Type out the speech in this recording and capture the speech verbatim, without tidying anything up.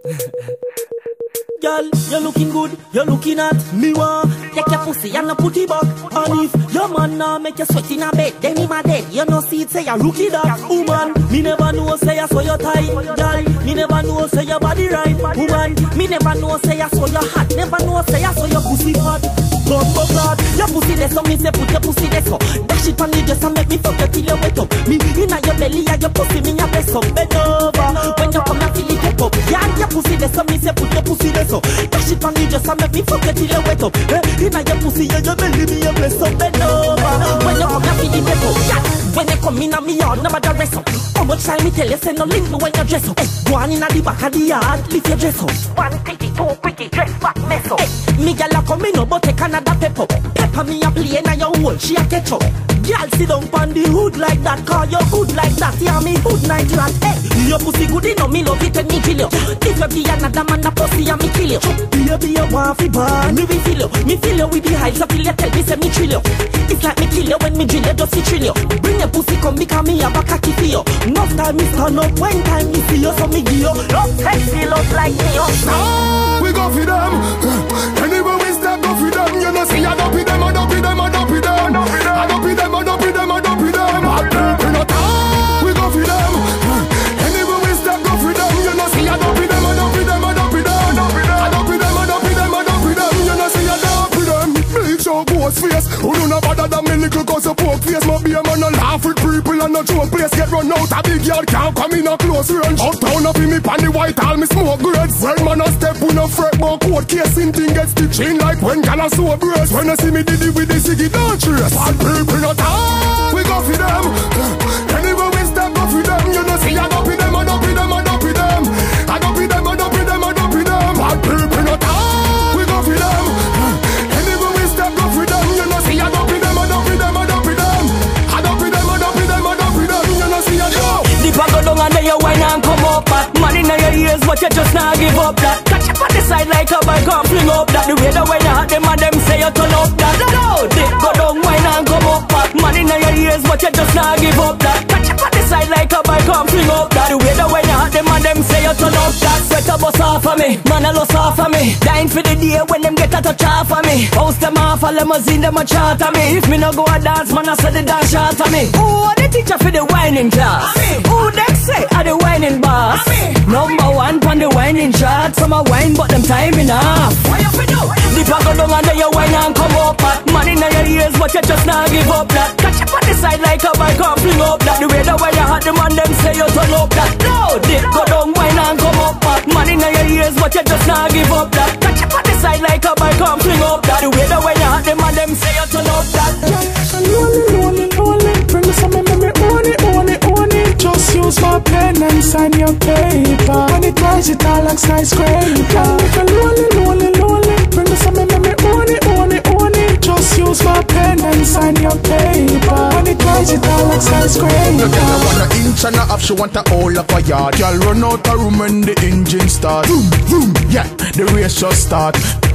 Girl, you're looking good, you're looking at me. Wa take your pussy and put it back. And if your man now make you sweat in a bed, then him a dead. You know see it say a rookie dog. Woman, me never know say I saw your tie. Girl, me never know say your body right. Woman, me never know say I saw your hat. Never know say I saw your pussy fat. Bumbo clad, your pussy there so me say put your pussy there so. Dash it on me just and make me fuck you till you wet up. Me inna your belly and your pussy me a bless up. Bend over, when you come and feel it get up. Yeah, your pussy there so me say put your pussy there so. Dash it on me just and make me fuck you till you wet up. Eh, inna your pussy and your belly me a bless up. Bend over, when you come and feel it get up. Yeah, when you come inna me yard, never the rest up. How much time me tell you say no link me when you dress up. Eh, go on inna the back of the yard, lift your dress up. One pretty, two pretty, dress back mess up. Eh, me gyal a come in no but take another pepper. Pepper me a play na your hole, she a catch up. Gyal sit down pon the hood like that, call your hood like that. Yeah me hood night rat. Hey, your pussy good enough, me love it when me kill you. If you be another man a pussy and me kill you. Baby you want fi born, me we feel you. Me feel you with the highs, I feel you tell me say me trill you. It's like me kill you when me drill you, just fi trill you. Bring your pussy come because me have a cocky for you. Enough time me stand up, when time me see you, so me give you. Love sexy, love like me. Oh, we go for them. Anywhere we step, go for them. You know see I don't be them, I don't be them, I don't be them. I don't be them, I don't be them, I don't be them. I don't be no time. We go for them. Anywhere we step, go for them. You know see I don't be them, I don't be them, I don't be them. I don't be them, I don't be them, I don't be them. You know see I don't be them. Bleach your ghost face. Who do not bother than me little cause a poke face. Must be a man a laugh with people and no joke place. Get run out a big yard, can't come in a close range. Uptown up in me pan the white all me smoke grades. Friend man a step with no fret but court case in thing get stitched in like when gala so brace. When I see me did it with the ciggy don't trace. Bad people not time. We go for them. Anywhere we step go for them. You know see I don't be them, I don't be them, I don't be them. I don't be them, I don't be them, I don't be them. Bad people not time. We go for them. Anywhere we step go for them. You know see I don't be them, I don't be them, I don't be them. I don't be them, I don't be them, I don't be them. You know see I don't. Dip and go down and then you wine and come up. Man in your ears but you just not give up that. Catch up on the side like a bike and fling up that. The way the way you hot them and them say you turn up that. No, dip go down wine and come up. Man in your ears but you just not give up that. Catch up on the side like a bike and fling up that. The way the way you hot them and them say you turn up that. Sweat a bus off of me, man a loss off of me. Dying for the day when them get a touch off of me. House them off a limousine them a charter me. If me no go a dance man I say the dance shot of me. Who are the teacher for the whining class? Who them say are the whining boss? Number one pon the whining chart. Some a wine but them time enough. What you fi do? Dip a go down and then you wine and come up. Man in your ears but you just not give up that. Catch up on the side like a bike and fling up that. The way the way you hot them and them say you turn up that. No, dip go down wine and come up. Man in your ears but you just not give up that. Catch up on the side like a bike and fling up that. The way the way you hot them and them say you turn up that. I'm lonely, lonely, lonely. Bring me some memory, own it, own it, own it. Just use my pen and sign your paper. When it rise, it all like skyscraper. If you're lonely, lonely, lonely, bring me some memory, own it, own it, own it. Just use my pen and sign your paper. When it rise, it all like skyscraper. The girl want an inch and a half, she want a whole of a yard. Girl run out a room when the engine start. Vroom, vroom, yeah, the race just start.